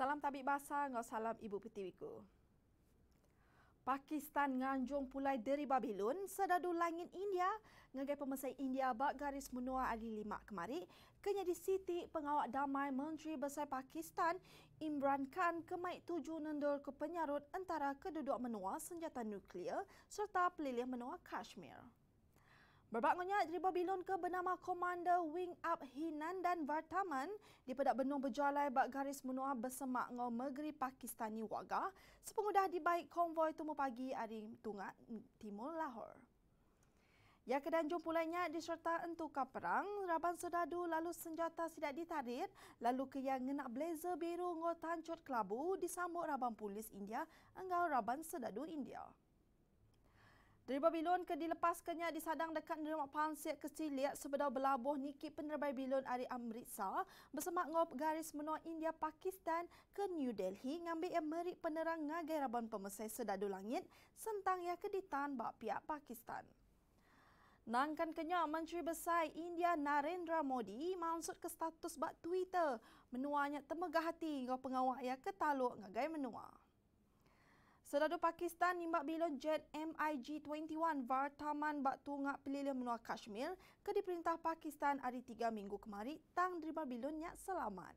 Salam tabik basah, ngau salam ibu petiwiku. Pakistan nganjung pulai dari Babylon, sedadu langit India, ngagai pemesai India bak garis menua hari 5 kemari, kenya di Siti Pengawal Damai Menteri Besar Pakistan, Imran Khan kemai tuju nendul ke penyarut antara keduduk menua senjata nuklear serta pelilih menua Kashmir. Berbakannya dari Babylon ke bernama Komander Wing Up Hinan dan Vartaman di pedak benung berjalai bak garis menua bersemak ngau negeri Pakistani Wagah sepengudah dibaik konvoi temu pagi hari Tungak Timur Lahore. Ya kedanjung pulainya diserta entuka perang, raban sedadu lalu senjata tidak ditarik, lalu ke yang ngenak blazer biru ngau tancut kelabu disambut raban polis India engau raban sedadu India. Dari Babylon ke dilepaskannya disadang dekat nerima pansir keciliat sebedau belabuh niki penerbai Babylon ari Amritsar bersama ngop garis menua India Pakistan ke New Delhi ngambil yang merik penerang ngagai raban pemesai sedadu langit sentang ya keditan bak pihak Pakistan. Nangkan kenya Menteri Besar India Narendra Modi maksud ke status bak Twitter menuanya temegah hati ngau pengawal ya ketaluk ngagai menua. Sedadu Pakistan nimbak bilon jet MiG-21 Vartaman bak tungak pelilih menua Kashmir ke diperintah Pakistan hari 3 minggu kemari tang derima bilonnya selamat.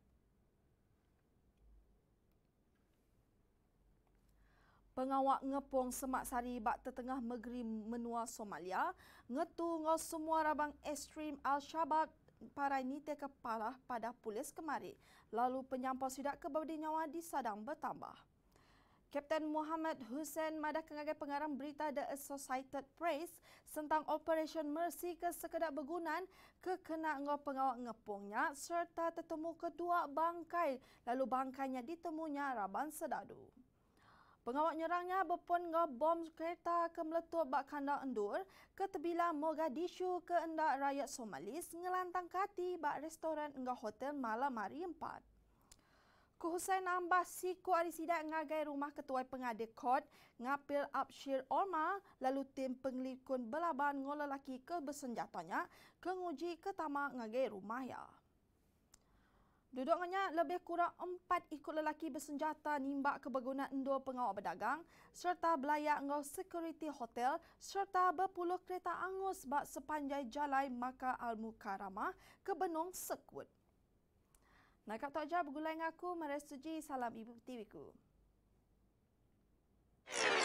Pengawak ngepong semak sari bak tetengah negeri menua Somalia ngetu ngau semua rabang ekstrim Al-Shabaab parai nite kepala pada polis kemari. Lalu penyampau sidak kebawadi nyawa disadang bertambah. Kapten Muhammad Hussein madah kengagai pengarang berita The Associated Press tentang Operation Mercy ke sekedar bergunan ke kena ngau pengawal ngepungnya serta tertemu kedua bangkai lalu bangkainya ditemunya raban sedadu. Pengawal nyerangnya berpun ngau bom kereta ke meletup bak kandang endur ke tebilang Mogadishu ke endak rakyat Somalis ngelantang kati bak restoran engau hotel malam hari 4. Hussein nambah siku hari sidak ngagai rumah ketua pengadil kod ngapil Abshir Orma lalu tim pengelikun belaban ngol lelaki ke bersenjatanya ke nguji ke tamak ngagai rumah ya. Duduknya lebih kurang 4 ikut lelaki bersenjata nimbak keberguna endor pengawal berdagang serta belayak ngau security hotel serta berpuluh kereta angus bak sepanjang jalan Makkah Al-Mukarramah ke Benung Sekut. Nak tak jawab bergulai ngaku merestuji salam ibu tiwiku.